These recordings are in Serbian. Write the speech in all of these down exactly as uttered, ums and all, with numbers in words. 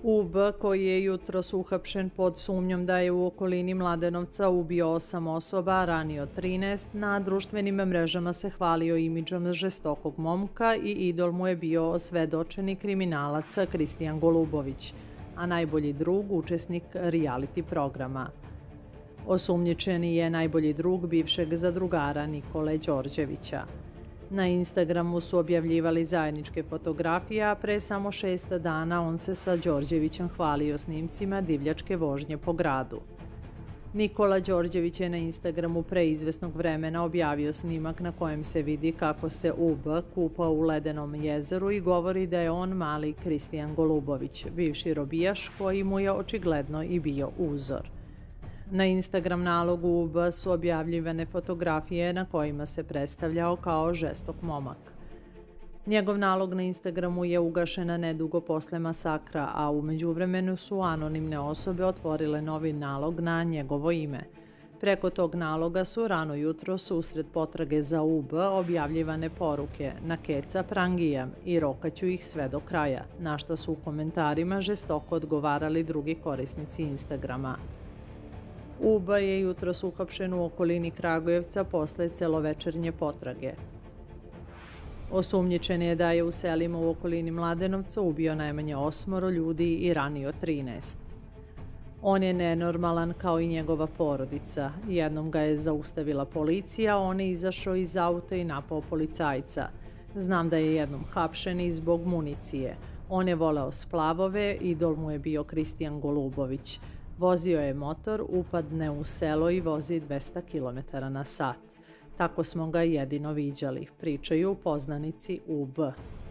U B, koji je jutros uhapšen pod sumnjom da je u okolini Mladenovca ubio osam osoba, ranio trinaest, na društvenim mrežama se hvalio imidžom žestokog momka i idol mu je bio osvedočeni kriminalac Kristijan Golubović, a najbolji drug učesnik reality programa. Osumnjičeni je najbolji drug bivšeg zadrugara Nikole Đorđevića. Na Instagramu su objavljivali zajedničke fotografije, a pre samo šest dana on se sa Đorđevićem hvalio snimcima divljačke vožnje po gradu. Nikola Đorđević je na Instagramu pre izvesnog vremena objavio snimak na kojem se vidi kako se U B kupa u ledenom jezeru i govori da je on mali Kristijan Golubović, bivši robijaš koji mu je očigledno i bio uzor. Na Instagram nalogu U B su objavljivane fotografije na kojima se predstavljao kao žestok momak. Njegov nalog na Instagramu je ugašen nedugo posle masakra, a u međuvremenu su anonimne osobe otvorile novi nalog na njegovo ime. Preko tog naloga su rano jutros usred potrage za U B objavljivane poruke "na keca prangijam" i "rokaću ih sve do kraja", na što su u komentarima žestoko odgovarali drugi korisnici Instagrama. U B je jutros uhapšen u okolini Kragujevca posle celovečernje potrage. Osumnjičen je da je u selima u okolini Mladenovca ubio najmanje osmoro ljudi i ranio trinaest. On je nenormalan kao i njegova porodica. Jednom ga je zaustavila policija, on je izašao iz auta i napao policajca. Znam da je jednom hapšen i zbog municije. On je voleo splavove, idol mu je bio Kristijan Golubović. Vozio je motor, upadne u selo i vozi dvesta kilometara na sat. Tako smo ga jedino viđali, pričaju poznanici U B.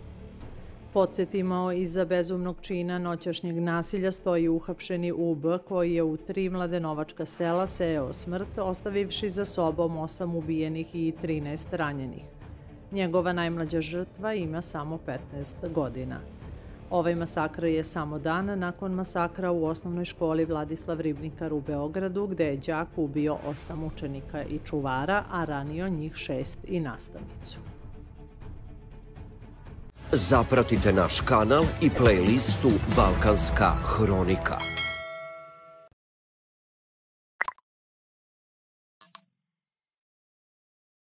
Podsjetimo, iza bezumnog čina noćašnjeg nasilja stoji uhapšeni U B koji je u tri mladenovačka sela sejao smrt, ostavivši za sobom osam ubijenih i trinaest ranjenih. Njegova najmlađa žrtva ima samo petnaest godina. Ovaj masakr je samo dan nakon masakra u osnovnoj školi Vladislav Ribnikar u Beogradu, gde je đak ubio osam učenika i čuvara, a ranio njih šest i nastavnicu. Zapratite naš kanal i playlistu Balkanska hronika.